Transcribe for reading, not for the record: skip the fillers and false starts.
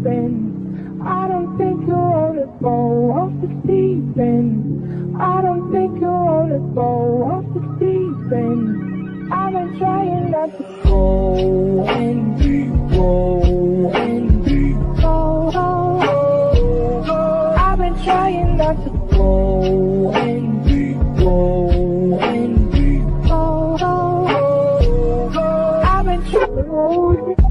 deep end. I don't think you wanna go off the deep end. I don't think you wanna go off the deep end. I've been trying not to go in deep, go in deep, go. I've been trying not to go in deep, go in deep, go. I've been trying.